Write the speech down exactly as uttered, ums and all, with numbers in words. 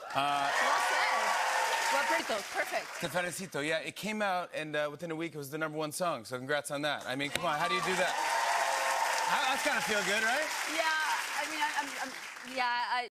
Uh, Well said. Well, perfect. Perfect. Te felicito. Yeah, it came out, and uh, within a week, it was the number one song. So congrats on that. I mean, come on, how do you do that? That's gotta feel good, right? Yeah, I mean, I, I'm, I'm, yeah, I.